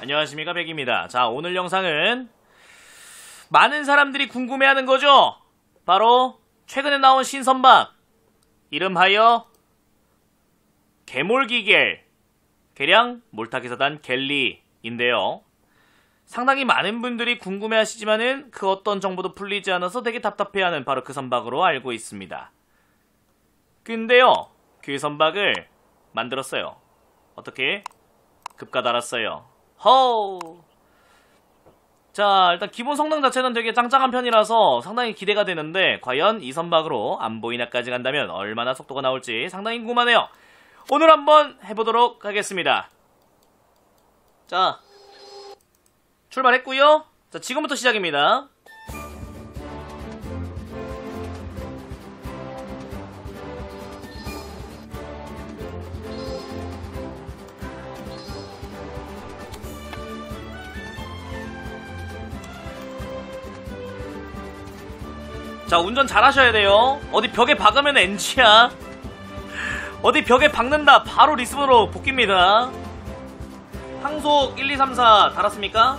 안녕하십니까, 백입니다. 자, 오늘 영상은 많은 사람들이 궁금해하는 거죠. 바로 최근에 나온 신선박, 이름하여 개몰기겔, 개량 몰타기사단 갤리인데요. 상당히 많은 분들이 궁금해하시지만은 그 어떤 정보도 풀리지 않아서 되게 답답해하는 바로 그 선박으로 알고 있습니다. 근데요, 그 선박을 만들었어요. 어떻게? 급가 달았어요. 허우. 자, 일단 기본 성능 자체는 되게 짱짱한 편이라서 상당히 기대가 되는데 과연 이 선박으로 안보이나까지 간다면 얼마나 속도가 나올지 상당히 궁금하네요. 오늘 한번 해보도록 하겠습니다. 자, 출발했고요. 자, 지금부터 시작입니다. 자, 운전 잘 하셔야 돼요. 어디 벽에 박으면 NG야. 어디 벽에 박는다 바로 리스폰으로 복귀입니다. 항속 1, 2, 3, 4 달았습니까?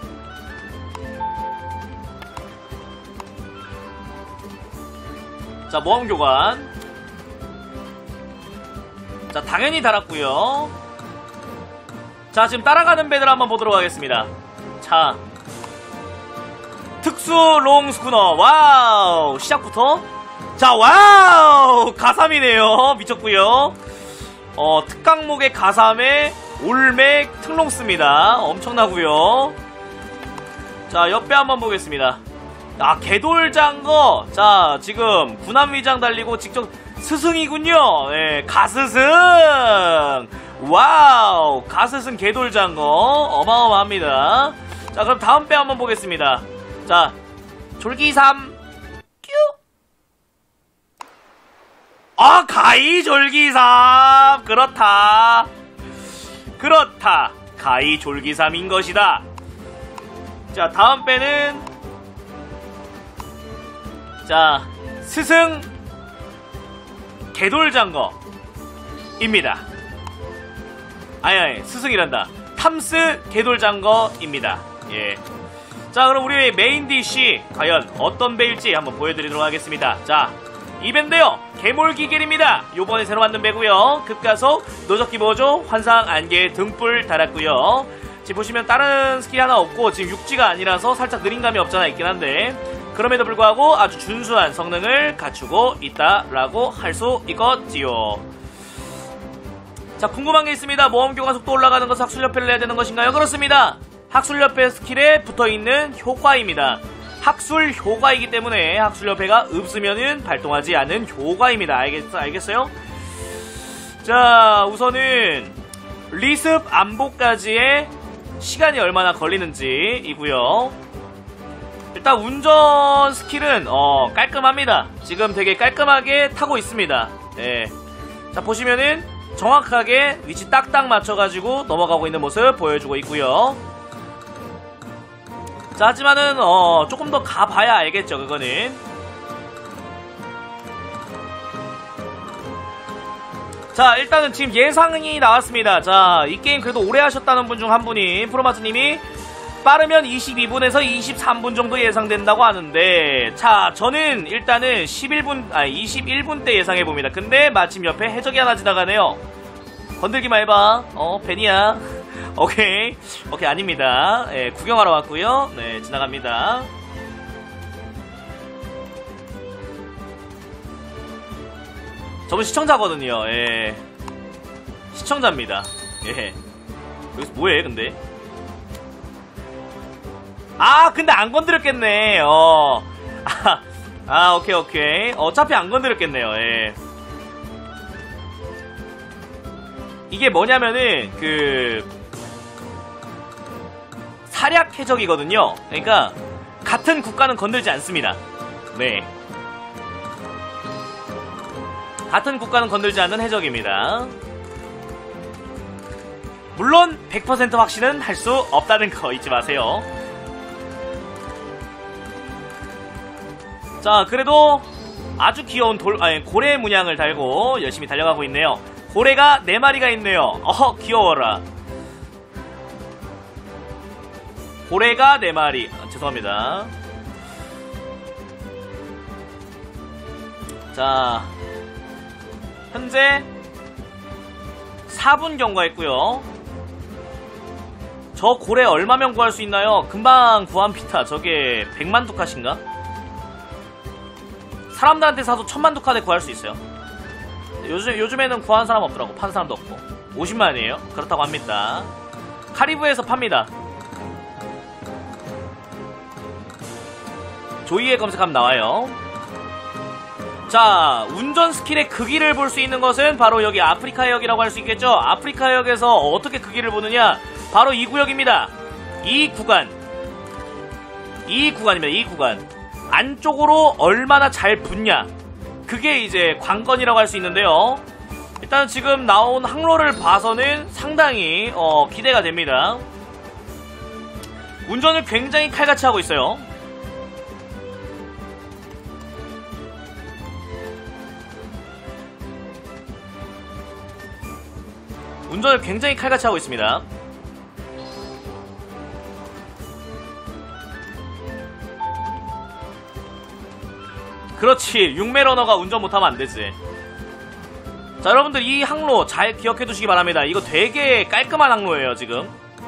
자, 모험 교관. 자, 당연히 달았고요. 자, 지금 따라가는 배들 한번 보도록 하겠습니다. 자, 특수 롱 스쿠너. 와우, 시작부터. 자, 와우, 가삼이네요. 미쳤고요. 특강목의 가삼에 올맥 특롱스입니다. 엄청나고요. 자, 옆배 한번 보겠습니다. 아, 개돌장거. 자, 지금 군함위장 달리고 직접 스승이군요. 네, 가스승. 와우, 가스승 개돌장거 어마어마합니다. 자, 그럼 다음 배 한번 보겠습니다. 자, 졸기삼 큐. 아, 가이 졸기삼. 그렇다. 가이 졸기삼인 것이다. 자, 다음 배는 자, 스승 개돌장거입니다. 아니, 스승이란다. 탐스 개돌장거입니다. 예. 자, 그럼 우리 메인 DC 과연 어떤 배일지 한번 보여드리도록 하겠습니다. 자, 이 배인데요, 개몰기겔입니다. 요번에 새로 만든 배고요. 급가속, 노적기 보조, 환상 안개 등불 달았고요. 지금 보시면 다른 스킬이 하나 없고 지금 육지가 아니라서 살짝 느린 감이 없잖아 있긴 한데 그럼에도 불구하고 아주 준수한 성능을 갖추고 있다라고 할 수 있겠지요. 자, 궁금한 게 있습니다. 모험교관 속도 올라가는 것은 학술협회를 내야 되는 것인가요? 그렇습니다. 학술협회 스킬에 붙어있는 효과입니다. 학술 효과이기 때문에 학술협회가 없으면은 발동하지 않는 효과입니다. 알겠어요? 자, 우선은 리습 안보까지의 시간이 얼마나 걸리는지이고요. 일단 운전 스킬은 깔끔합니다. 지금 되게 깔끔하게 타고 있습니다. 예. 자, 보시면은 정확하게 위치 딱딱 맞춰가지고 넘어가고 있는 모습 보여주고 있고요. 자, 하지만은 조금 더 가봐야 알겠죠, 그거는. 자, 일단은 지금 예상이 나왔습니다. 자, 이 게임 그래도 오래 하셨다는 분 중 한 분이 프로마스님이 빠르면 22분에서 23분 정도 예상된다고 하는데, 자, 저는 일단은 21분 때 예상해봅니다. 근데 마침 옆에 해적이 하나 지나가네요. 건들기만 해봐. 벤이야. 오케이, 아닙니다. 예, 구경하러 왔고요. 네, 지나갑니다. 저분 시청자거든요. 예, 시청자입니다. 예. 여기서 뭐해, 근데? 아, 근데 안 건드렸겠네. 오케이. 어차피 안 건드렸겠네요. 예. 이게 뭐냐면은 사략 해적이거든요. 그러니까 같은 국가는 건들지 않습니다. 네, 같은 국가는 건들지 않는 해적입니다. 물론 100% 확신은 할 수 없다는 거 잊지 마세요. 자, 그래도 아주 귀여운 고래 문양을 달고 열심히 달려가고 있네요. 고래가 4마리가 있네요. 귀여워라. 고래가 4마리. 죄송합니다. 자, 현재 4분 경과했고요. 저 고래 얼마면 구할 수 있나요? 금방 구합니다. 저게 100만 두카신가? 사람들한테 사도 1000만 두카에 구할 수 있어요. 요즘에는 구하는 사람 없더라고. 파는 사람도 없고. 50만이에요. 그렇다고 합니다. 카리브에서 팝니다. 조이에 검색하면 나와요. 자, 운전 스킬의 크기를 볼 수 있는 것은 바로 여기 아프리카 해역이라고 할 수 있겠죠? 아프리카 해역에서 어떻게 크기를 보느냐? 바로 이 구역입니다. 이 구간입니다. 이 구간. 안쪽으로 얼마나 잘 붙냐. 그게 이제 관건이라고 할 수 있는데요. 일단 지금 나온 항로를 봐서는 상당히 기대가 됩니다. 운전을 굉장히 칼같이 하고 있어요. 운전을 굉장히 칼같이 하고 있습니다. 그렇지, 6매 러너가 운전 못하면 안되지. 자, 여러분들 이 항로 잘 기억해두시기 바랍니다. 이거 되게 깔끔한 항로예요 지금.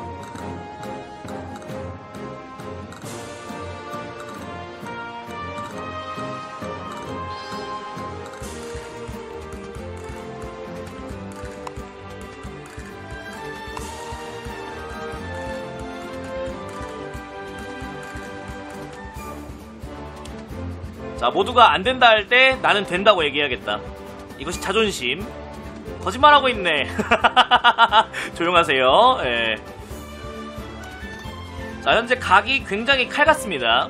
자, 모두가 안된다 할 때 나는 된다고 얘기해야겠다. 이것이 자존심. 거짓말하고 있네. 조용하세요. 예. 자, 현재 각이 굉장히 칼같습니다.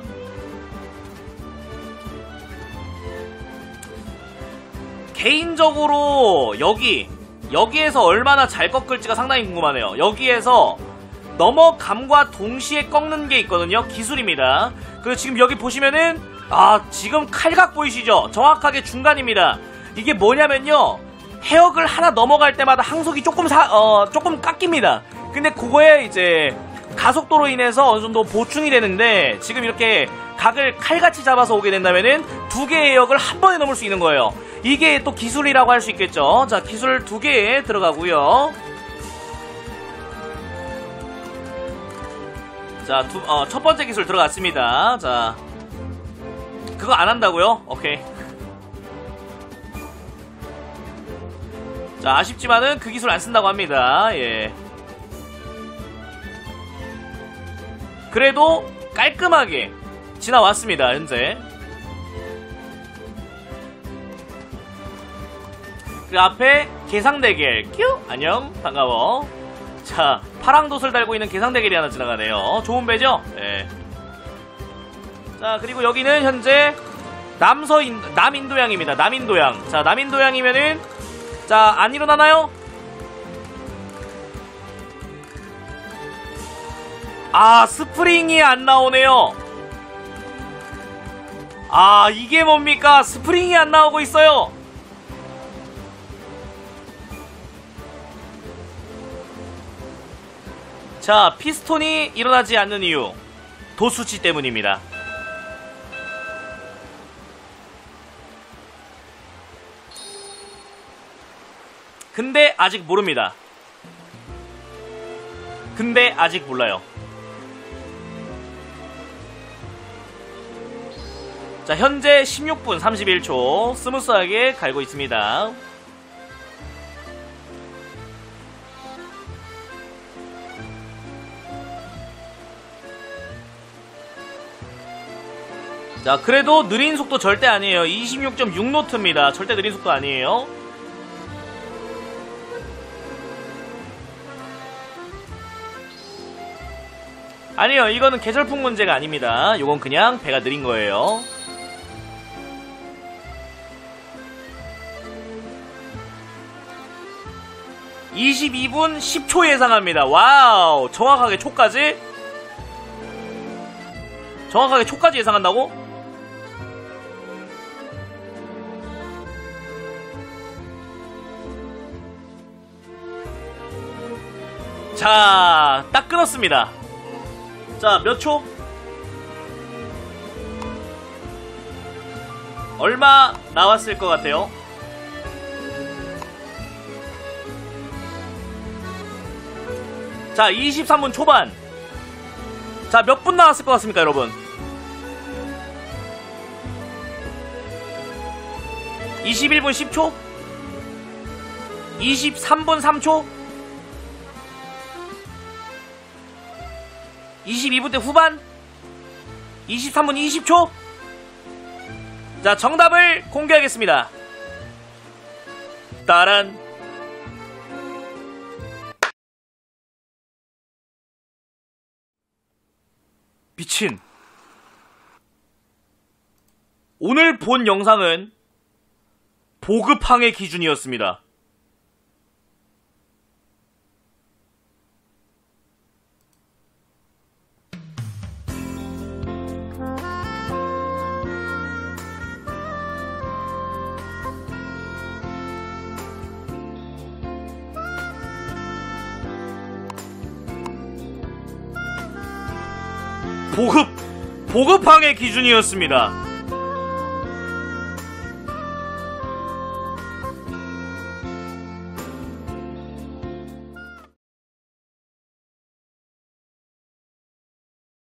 개인적으로 여기에서 얼마나 잘 꺾을지가 상당히 궁금하네요. 여기에서 넘어감과 동시에 꺾는 게 있거든요. 기술입니다. 그리고 지금 여기 보시면은 지금 칼각 보이시죠? 정확하게 중간입니다. 이게 뭐냐면요, 해역을 하나 넘어갈 때마다 항속이 조금 깎입니다. 근데 그거에 이제 가속도로 인해서 어느 정도 보충이 되는데, 지금 이렇게 각을 칼같이 잡아서 오게 된다면은 2개의 해역을 한 번에 넘을 수 있는 거예요. 이게 또 기술이라고 할 수 있겠죠. 자, 기술 2개 들어가고요. 자, 첫 번째 기술 들어갔습니다. 자, 그거 안 한다고요? 오케이. 자, 아쉽지만은 그 기술 안 쓴다고 합니다. 예. 그래도 깔끔하게 지나왔습니다, 현재. 그 앞에 개상대겔. 큐! 안녕, 반가워. 자, 파랑돛을 달고 있는 개상대겔이 하나 지나가네요. 좋은 배죠? 예. 자, 그리고 여기는 현재 남인도양입니다. 남인도양. 자, 남인도양이면은, 자, 안 일어나나요? 스프링이 안 나오네요. 이게 뭡니까? 스프링이 안 나오고 있어요. 자, 피스톤이 일어나지 않는 이유, 도수치 때문입니다. 근데 아직 모릅니다. 근데 아직 몰라요. 자, 현재 16분 31초 스무스하게 갈고 있습니다. 자, 그래도 느린 속도 절대 아니에요. 26.6노트입니다. 절대 느린 속도 아니에요. 아니요, 이거는 계절풍 문제가 아닙니다. 요건 그냥 배가 느린 거예요. (22분 10초) 예상합니다. 와우, 정확하게 초까지? 정확하게 초까지 예상한다고? 자, 딱 끊었습니다. 자, 몇 초? 얼마 나왔을 것 같아요? 자, 23분 초반. 자, 몇 분 나왔을 것 같습니까, 여러분? 21분 10초? 23분 3초? 22분대 후반? 23분 20초? 자, 정답을 공개하겠습니다. 따란. 미친. 오늘 본 영상은 보급항의 기준이었습니다. 보급항의 기준이었습니다.